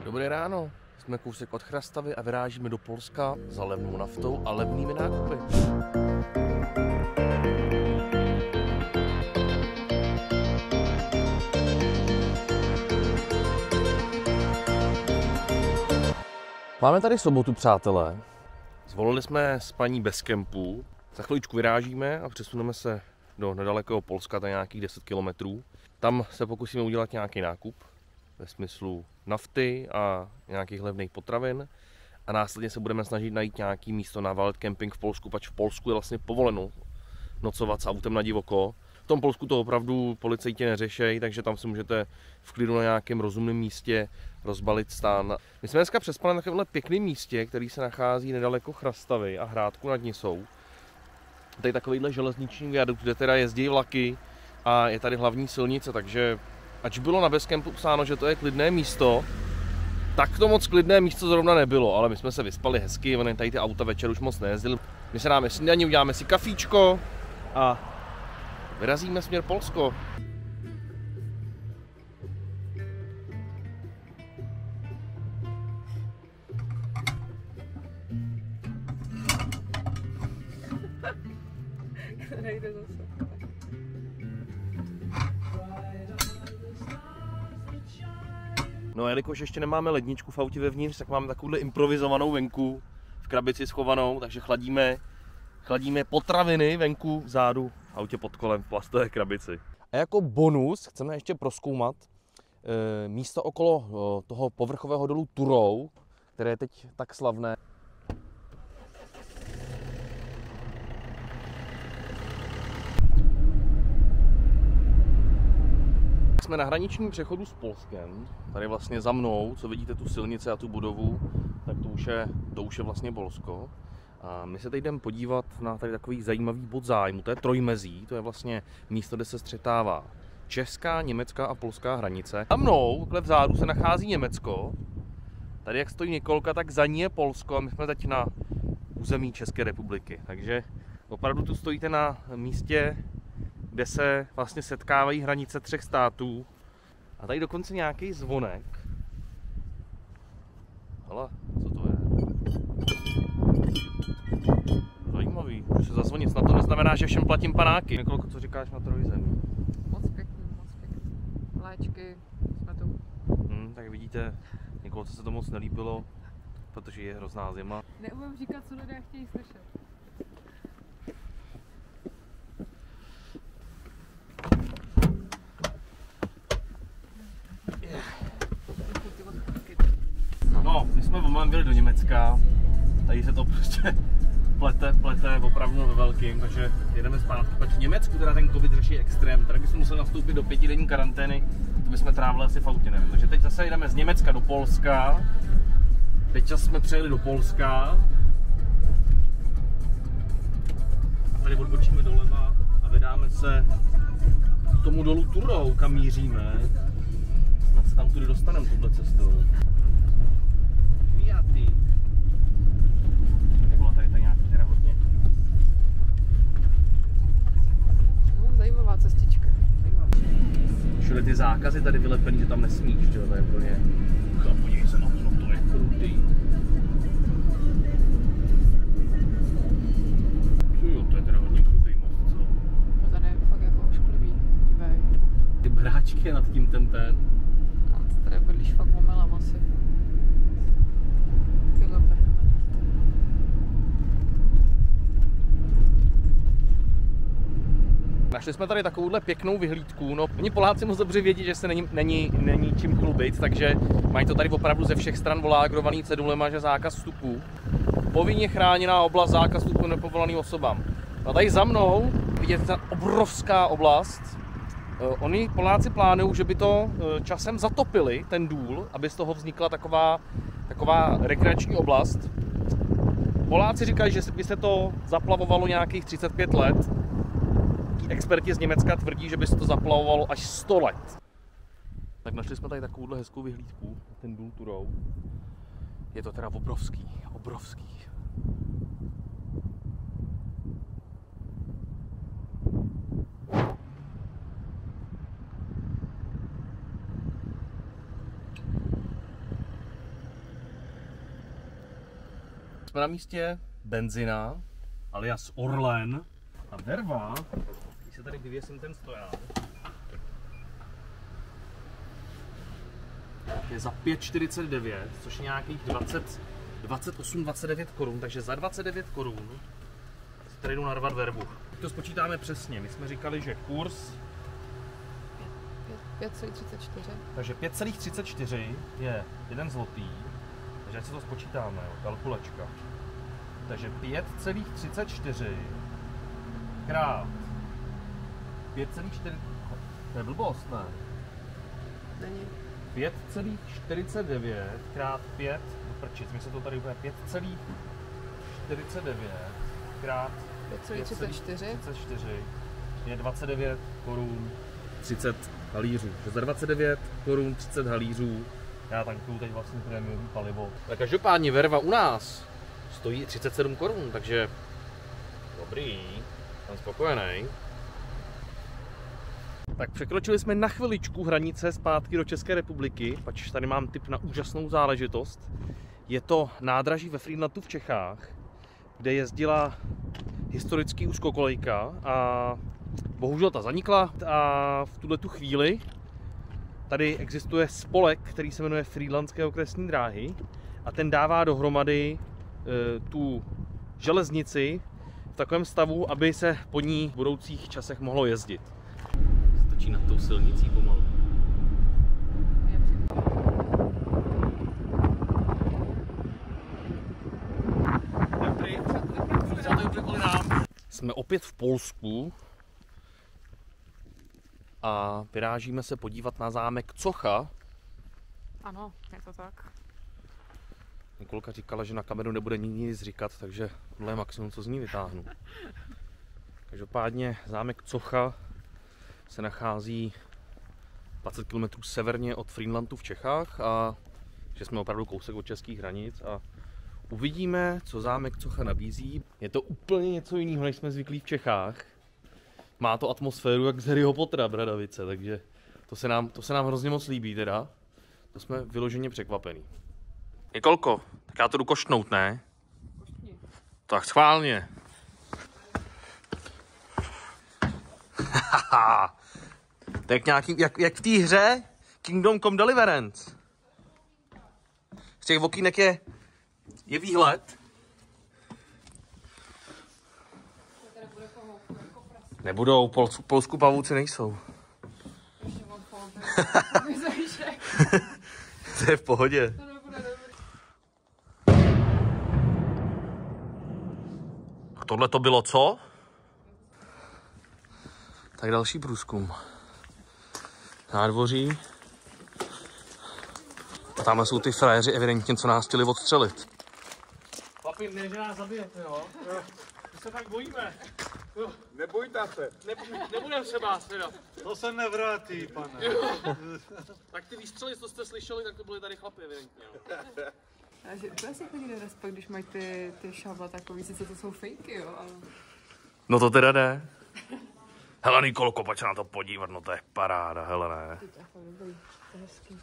Dobré ráno, jsme kousek od Chrastavy a vyrážíme do Polska za levnou naftou a levnými nákupy. Máme tady sobotu, přátelé. Zvolili jsme spaní bez kempu. Za chviličku vyrážíme a přesuneme se do nedalekého Polska, to je nějakých 10 kilometrů. Tam se pokusíme udělat nějaký nákup ve smyslu nafty a nějakých levných potravin. A následně se budeme snažit najít nějaký místo na valet camping v Polsku, pač v Polsku je vlastně povoleno nocovat s autem na divoko. V tom Polsku to opravdu policajti neřešejí, takže tam si můžete v klidu na nějakém rozumném místě rozbalit stán. My jsme dneska přespali na takovémhle pěkném místě, který se nachází nedaleko Chrastavy a Hrádku nad Nisou. Tady takovýhle železniční viadukt, kde teda jezdí vlaky a je tady hlavní silnice, takže ač bylo na Basecampu psáno, že to je klidné místo, tak to moc klidné místo zrovna nebylo, ale my jsme se vyspali hezky, tady ty auta večer už moc nejezdili. My se dáme snídaní, uděláme si kafíčko a vyrazíme směr Polsko. Nejde zase. No a jelikož ještě nemáme ledničku v autě vevnitř, tak máme takovouhle improvizovanou venku v krabici schovanou, takže chladíme potraviny venku vzadu v autě pod kolem v plastové krabici. A jako bonus chceme ještě prozkoumat místo okolo toho povrchového dolu Turów, které je teď tak slavné. Jsme na hraničním přechodu s Polskem, tady vlastně za mnou, co vidíte tu silnici a tu budovu, tak to už je vlastně Polsko. A my se teď jdeme podívat na tady takový zajímavý bod zájmu, to je Trojmezí, to je vlastně místo, kde se střetává česká, německá a polská hranice. Za mnou, takhle vzadu, se nachází Německo, tady jak stojí Nikolka, tak za ní je Polsko a my jsme teď na území České republiky. Takže opravdu tu stojíte na místě, kde se vlastně setkávají hranice 3 států. A tady dokonce nějaký zvonek. Hele, co to je? Zajímavý, už se zazvonit, snad to neznamená, že všem platím panáky. Nikolko, co říkáš na Trojzemí? Moc pěkný, moc pěkný. Léčky, jsme tu. Tak vidíte, Nikolce se to moc nelíbilo, protože je hrozná zima. Neumím říkat, co lidé chtějí slyšet. No, my jsme moment byli do Německa, tady se to prostě plete opravdu ve velkým, takže jedeme zpátky. Pač v Německu teda ten covid řeší extrém, tady bychom museli nastoupit do 5denní karantény, to bychom trávili asi v autě, nevím. Takže teď zase jdeme z Německa do Polska, teď jsme přejeli do Polska, a tady odbočíme doleva a vydáme se k tomu dolu Turów, kam míříme. Snad se tam tudy dostaneme touhle cestou. Kvíjaty. Nebylo tady to nějak teda hodně. No, zajímavá cestička. Všude ty zákazy tady vylepený, že tam nesmíš, že jo, to je úplně... Podívej se na to, no to je krutý. Jo, to je teda hodně krutý most, co? No tady je fakt jako ošklivý, dívej. Ty bráčky nad tím ten. No, tady bydlíš fakt omylem asi. Tyhle prchne. Našli jsme tady takovouhle pěknou vyhlídku, no oni Poláci moc dobře vědí, že se není čím chlubit, takže mají to tady opravdu ze všech stran volágrovaný cedulema, že zákaz vstupu. Povinně chráněná oblast, zákaz vstupu nepovolaným osobám. A tady za mnou vidíte ta obrovská oblast. Oni Poláci plánují, že by to časem zatopili, ten důl, aby z toho vznikla taková rekreační oblast. Poláci říkají, že by se to zaplavovalo nějakých 35 let. Experti z Německa tvrdí, že by se to zaplavovalo až 100 let. Tak našli jsme tady takovouhle hezkou vyhlídku, ten důl Turów. Je to teda obrovský. jsme na místě Benzina, alias Orlen. A Verva, když se tady vyvěsím ten stoják, je za 5,49, což je nějakých 28-29 korun, takže za 29 korun si tady jdu narvat vervu. Teď to spočítáme přesně, my jsme říkali, že kurz 5,34. Takže 5,34 je 1 zlotý, takže ať si to spočítáme, jo, kalkulačka. Takže 5,34 krát 5,4, to je blbost, ne? Není. 5,49 krát 5, prčit, mi se to tady úplně 5,49 krát 5,34 je 29 korun 30 halířů. Že za 29 korun 30 halířů já tankuju teď vlastně prémiový palivo. Tak každopádně verva u nás stojí 37 korun, takže dobrý, jsem spokojený. Tak překročili jsme na chviličku hranice zpátky do České republiky, pač tady mám tip na úžasnou záležitost. Je to nádraží ve Frýdlantu v Čechách, kde jezdila historický úzkokolejka a bohužel ta zanikla a v tuhletu chvíli tady existuje spolek, který se jmenuje Frýdlantské okresní dráhy a ten dává dohromady tu železnici v takovém stavu, aby se po ní v budoucích časech mohlo jezdit. Stačí nad tou silnicí pomalu. Jsme opět v Polsku a vyrážíme se podívat na zámek Cocha. Ano, je to tak. Nikolka říkala, že na kameru nebude nic říkat, takže tohle je maximum, co z ní vytáhnu. Každopádně zámek Cocha se nachází 20 km severně od Frýdlantu v Čechách a že jsme opravdu kousek od českých hranic a uvidíme, co zámek Cocha nabízí. Je to úplně něco jiného, než jsme zvyklí v Čechách. Má to atmosféru jak z Harryho Pottera, Bradavice, takže to se nám hrozně moc líbí teda. To jsme vyloženě překvapení. Nikolko, tak já to jdu koštnout, ne? Koštni. Tak schválně. To je jak v té hře Kingdom Come Deliverance. Z těch okýnek je výhled. Nebudou, v Polsku pavouci nejsou. Ještě mám polby. To je v pohodě. To nebude dobrý. A tohle to bylo co? Tak další průzkum. Nádvoří. A tamhle jsou ty frajeři evidentně, co nás chtěli odstřelit. Papi, ne, že nás zabijete, jo? My se tak bojíme. Nebojte se. Nebudem se bát, teda. To se nevrátí, pane. Tak ty výstřely, co jste slyšeli, tak to byly tady chlapi, evidentně. Takže to asi chodí do respekt, když mají ty šabla takový, sice to jsou fejky, jo, ale... No to teda jde. Hele Nikolko, pojď se na to podívat, no to je paráda, hele ne. To je jako dobrý, to je hezký.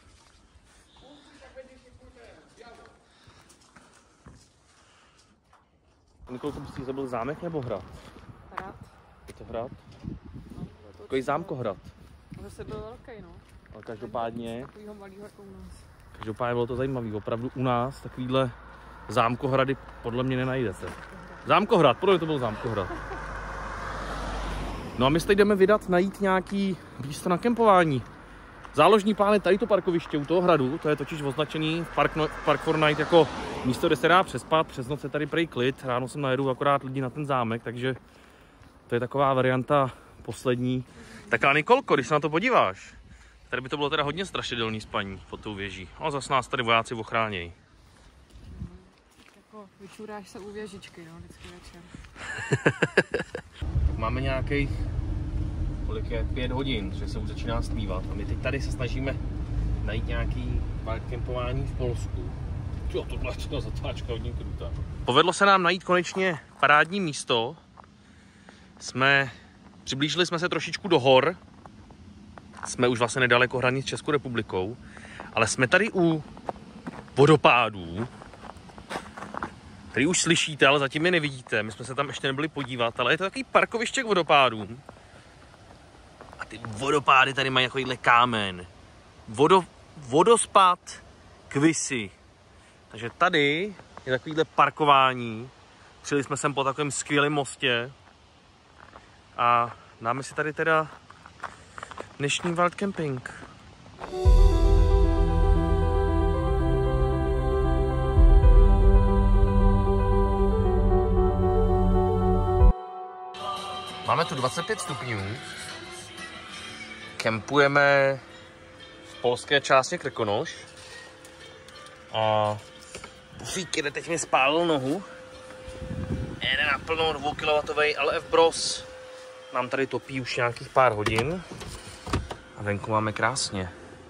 Nikolko, myslíš, že to byl zámek nebo hrad? Hrad. Je to hrad? No, Takový zámkohrad. to se byl velký, no. Ale každopádně Takovýho malýho jako u nás. Každopádně bylo to zajímavé. Opravdu u nás takovýhle zámkohrady podle mě nenajdete. Zámkohrad, podle mě to byl zámkohrad. No a my se teď jdeme vydat najít nějaký místo na kempování. Záložní plán je tady to parkoviště u toho hradu, to je totiž označený v Park for Night jako místo, kde se dá přespat. Přes noc je tady prej klid, ráno sem najedu akorát lidi na ten zámek, takže to je taková varianta poslední. Tak a Nikolko, když se na to podíváš, tady by to bylo teda hodně strašidelný spaní pod tou věží. No zase nás tady vojáci ochránějí. Jako vyčuráš se u věžičky, no, vždycky večer. Máme nějakých, kolik je, 5 hodin, že se už začíná stmívat a my teď tady se snažíme najít nějaký kempování v Polsku. Jo, tohle je zatáčka hodně krutá. Povedlo se nám najít konečně parádní místo. Přiblížili jsme se trošičku do hor. Jsme už vlastně nedaleko hranic s Českou republikou, ale jsme tady u vodopádů, který už slyšíte, ale zatím je nevidíte. My jsme se tam ještě nebyli podívat, ale je to takový parkoviště k vodopádům. A ty vodopády tady mají takovýhle kámen. Vodospad Kvisy. Takže tady je takovýhle parkování. Přijeli jsme sem po takovém skvělém mostě. A dáme si tady teda dnešní wild camping. Máme tu 25 stupňů. Kempujeme v polské části Krkonoš. A bufík jede, teď mi spálil nohu. Jede naplno 2 kW LF Bros. Nám tady topí už nějakých pár hodin. A venku máme krásně.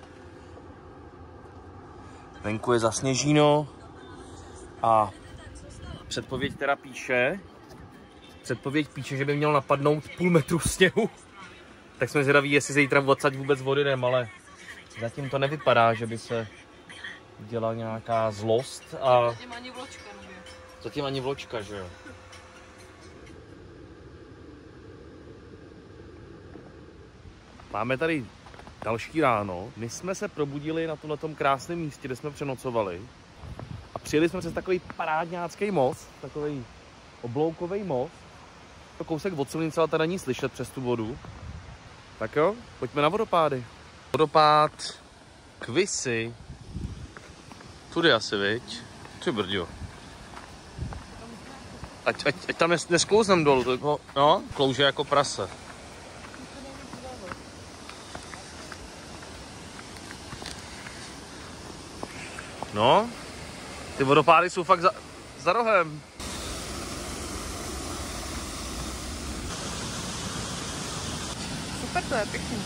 Venku je zasněžíno. A předpověď teda píše, že by mělo napadnout půl metru sněhu. Tak jsme zvědaví, jestli zítra odsaď vůbec vody jdem, ale zatím to nevypadá, že by se dělala nějaká zlost. A Zatím ani vločka, že? Zatím ani vločka, že jo. Máme tady další ráno. My jsme se probudili na tomhletom krásném místě, kde jsme přenocovali. A přijeli jsme přes takový parádňácký most, takový obloukový most. To kousek od silnice, ale teda není slyšet přes tu vodu. Tak jo, pojďme na vodopády. Vodopád Kvisy. Tudy asi, viď? Ty brďo. Ať tam nesklouznem dolů, no, klouže jako prase. No, ty vodopády jsou fakt za rohem. Super, to je pěkný.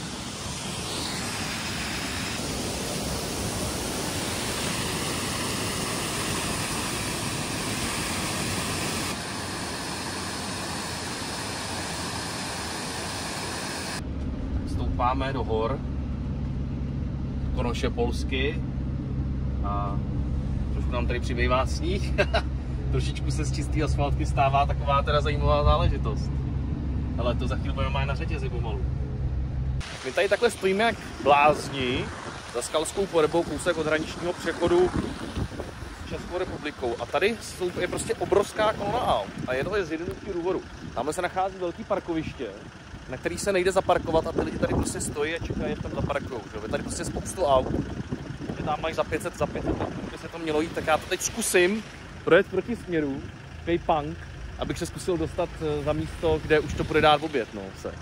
Stoupáme do hor, Krkonoše polsky a trošku nám tady přibývá sníh. Trošičku se z čistý asfaltky stává taková teda zajímavá záležitost. Ale to za chvíli budeme na řetězi pomalu. My tady takhle stojíme jak blázni za Skalskou Porebou, kousek od hraničního přechodu s Českou republikou. A tady je prostě obrovská kolona aut. A je to z jednoduchého důvodu. Tamhle se nachází velký parkoviště, na který se nejde zaparkovat a ty lidi tady prostě stojí a čekají, jak tam zaparkujou. Je tady prostě spoustu aut. Že tam mají za 500, tak by se to mělo jít. Tak já to teď zkusím projet proti směru, takový punk, abych se zkusil dostat za místo, kde už to bude dát oběd, no se.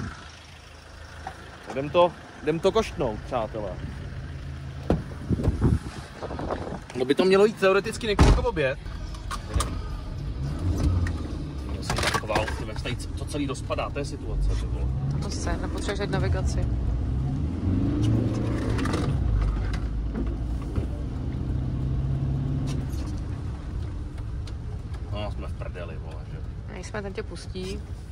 Jdem to koštnout, přátelé. No by to mělo jít teoreticky několik oběd. To celý rozpadá, to je situace. To se, nepotřebuješ jít navigaci. No, jsme v prdeli, vole, že? Nejsme, ten tě pustí.